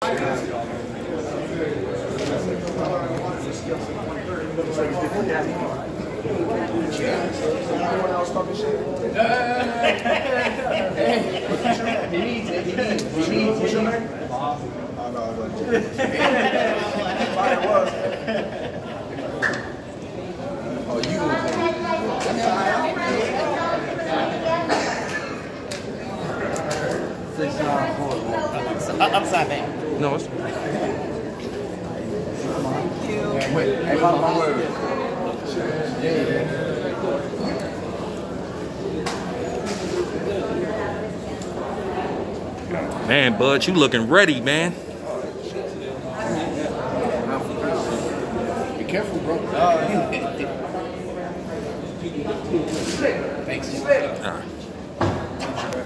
He needs it. He needs it. Oh, you upside down. No, it's... Wait, hey, my word. Man, Bud, you looking ready, man. Be careful, bro. Thanks. All right.